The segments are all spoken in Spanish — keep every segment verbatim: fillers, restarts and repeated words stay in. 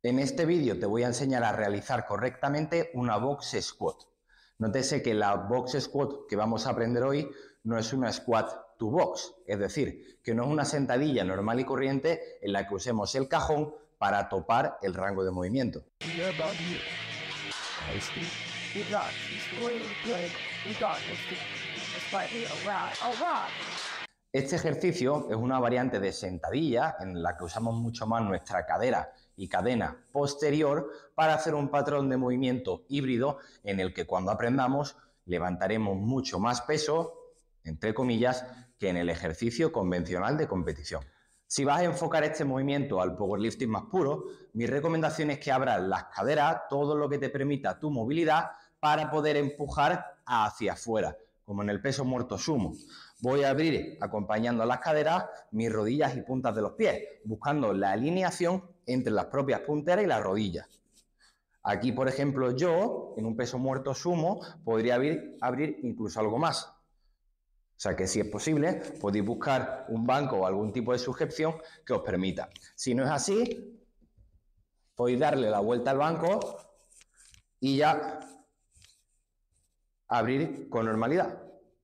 En este vídeo te voy a enseñar a realizar correctamente una box squat. Nótese que la box squat que vamos a aprender hoy no es una squat to box, es decir, que no es una sentadilla normal y corriente en la que usemos el cajón para topar el rango de movimiento. Este ejercicio es una variante de sentadilla en la que usamos mucho más nuestra cadera y cadena posterior para hacer un patrón de movimiento híbrido en el que cuando aprendamos levantaremos mucho más peso, entre comillas, que en el ejercicio convencional de competición. Si vas a enfocar este movimiento al powerlifting más puro, mi recomendación es que abras las caderas, todo lo que te permita tu movilidad para poder empujar hacia afuera, como en el peso muerto sumo. Voy a abrir, acompañando a las caderas, mis rodillas y puntas de los pies, buscando la alineación entre las propias punteras y las rodillas. Aquí, por ejemplo, yo, en un peso muerto sumo, podría abrir, abrir incluso algo más. O sea que si es posible, podéis buscar un banco o algún tipo de sujeción que os permita. Si no es así, podéis darle la vuelta al banco y ya abrir con normalidad.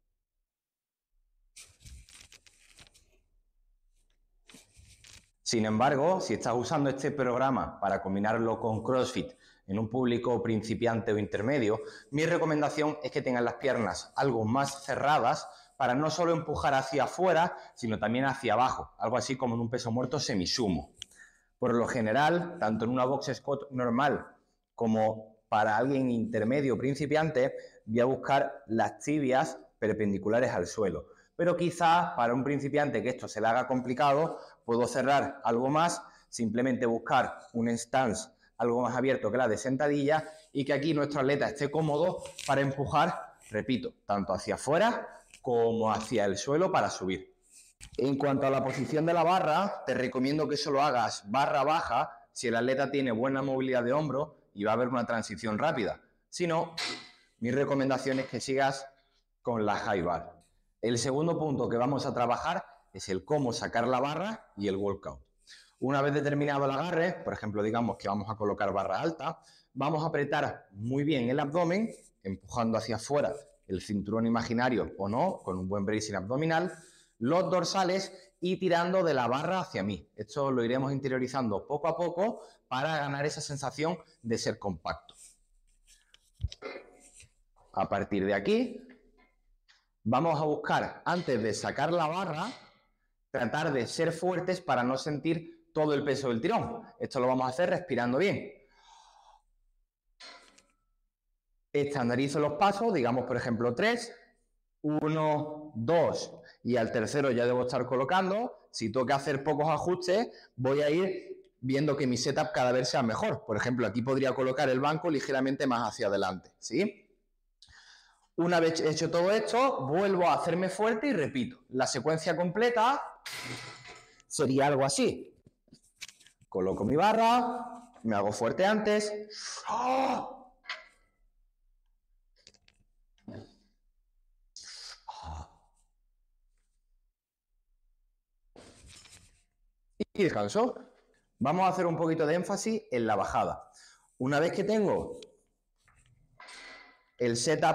Sin embargo, si estás usando este programa para combinarlo con CrossFit en un público principiante o intermedio, mi recomendación es que tengas las piernas algo más cerradas para no solo empujar hacia afuera, sino también hacia abajo, algo así como en un peso muerto semisumo. Por lo general, tanto en una box squat normal como para alguien intermedio o principiante, voy a buscar las tibias perpendiculares al suelo. Pero quizás para un principiante que esto se le haga complicado, puedo cerrar algo más, simplemente buscar un stance algo más abierto que la de sentadilla y que aquí nuestro atleta esté cómodo para empujar, repito, tanto hacia afuera como hacia el suelo para subir. En cuanto a la posición de la barra, te recomiendo que solo hagas barra baja si el atleta tiene buena movilidad de hombro y va a haber una transición rápida. Si no, mi recomendación es que sigas con la high bar. El segundo punto que vamos a trabajar es el cómo sacar la barra y el walkout. Una vez determinado el agarre, por ejemplo, digamos que vamos a colocar barra alta, vamos a apretar muy bien el abdomen, empujando hacia afuera el cinturón imaginario o no, con un buen bracing abdominal, los dorsales y tirando de la barra hacia mí. Esto lo iremos interiorizando poco a poco para ganar esa sensación de ser compacto. A partir de aquí, vamos a buscar, antes de sacar la barra, tratar de ser fuertes para no sentir todo el peso del tirón. Esto lo vamos a hacer respirando bien. Estandarizo los pasos, digamos por ejemplo tres, uno, dos y al tercero ya debo estar colocando. Si tengo que hacer pocos ajustes, voy a ir viendo que mi setup cada vez sea mejor. Por ejemplo, aquí podría colocar el banco ligeramente más hacia adelante, ¿sí? Una vez hecho todo esto, vuelvo a hacerme fuerte y repito. La secuencia completa sería algo así. Coloco mi barra, me hago fuerte antes. ¡Oh! Y descanso. Vamos a hacer un poquito de énfasis en la bajada. Una vez que tengo el setup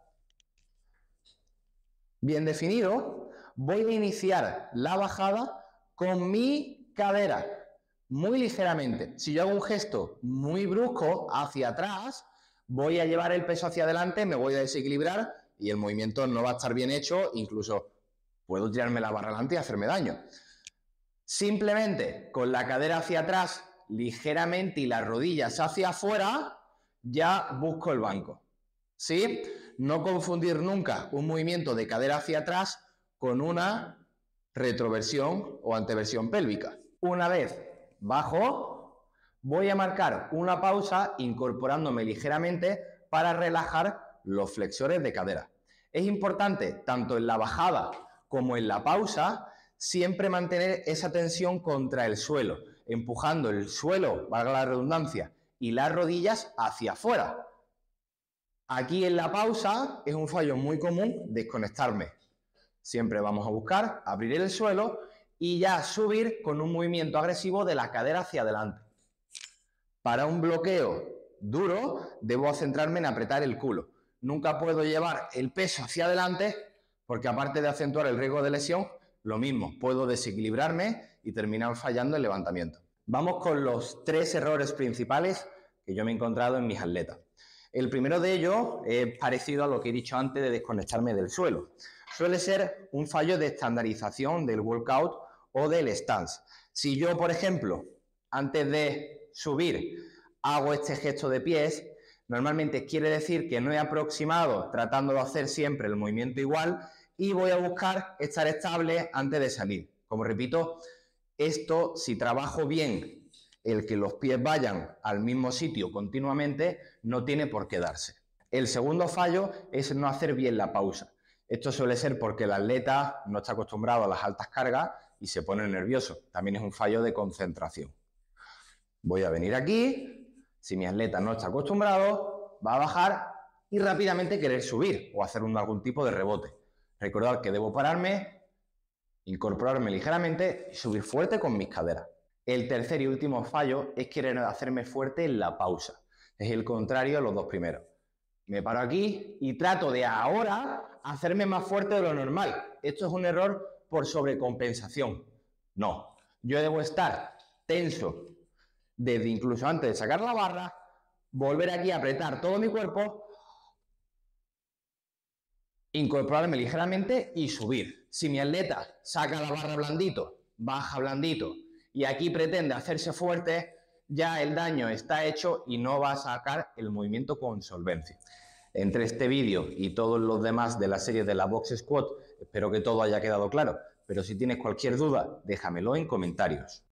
bien definido, voy a iniciar la bajada con mi cadera muy ligeramente. Si yo hago un gesto muy brusco hacia atrás, voy a llevar el peso hacia adelante, me voy a desequilibrar y el movimiento no va a estar bien hecho, incluso puedo tirarme la barra adelante y hacerme daño. Simplemente con la cadera hacia atrás ligeramente y las rodillas hacia afuera, ya busco el banco. ¿Sí? No confundir nunca un movimiento de cadera hacia atrás con una retroversión o anteversión pélvica. Una vez bajo, voy a marcar una pausa incorporándome ligeramente para relajar los flexores de cadera. Es importante, tanto en la bajada como en la pausa, siempre mantener esa tensión contra el suelo, empujando el suelo, valga la redundancia, y las rodillas hacia afuera. Aquí en la pausa es un fallo muy común desconectarme. Siempre vamos a buscar abrir el suelo y ya subir con un movimiento agresivo de la cadera hacia adelante. Para un bloqueo duro, debo centrarme en apretar el culo. Nunca puedo llevar el peso hacia adelante porque, aparte de acentuar el riesgo de lesión, lo mismo, puedo desequilibrarme y terminar fallando el levantamiento. Vamos con los tres errores principales que yo me he encontrado en mis atletas. El primero de ellos es parecido a lo que he dicho antes de desconectarme del suelo. Suele ser un fallo de estandarización del workout o del stance. Si yo, por ejemplo, antes de subir hago este gesto de pies, normalmente quiere decir que no he aproximado tratando de hacer siempre el movimiento igual y voy a buscar estar estable antes de salir. Como repito, esto, si trabajo bien el que los pies vayan al mismo sitio continuamente, no tiene por qué darse. El segundo fallo es no hacer bien la pausa. Esto suele ser porque el atleta no está acostumbrado a las altas cargas y se pone nervioso. También es un fallo de concentración. Voy a venir aquí, si mi atleta no está acostumbrado, va a bajar y rápidamente querer subir o hacer un, algún tipo de rebote. Recordad que debo pararme, incorporarme ligeramente y subir fuerte con mis caderas. El tercer y último fallo es querer hacerme fuerte en la pausa. Es el contrario a los dos primeros. Me paro aquí y trato de ahora hacerme más fuerte de lo normal. Esto es un error por sobrecompensación. No, yo debo estar tenso desde incluso antes de sacar la barra, volver aquí a apretar todo mi cuerpo, incorporarme ligeramente y subir. Si mi atleta saca la barra blandito, baja blandito y aquí pretende hacerse fuerte, ya el daño está hecho y no va a sacar el movimiento con solvencia. Entre este vídeo y todos los demás de la serie de la Box Squat, espero que todo haya quedado claro, pero si tienes cualquier duda, déjamelo en comentarios.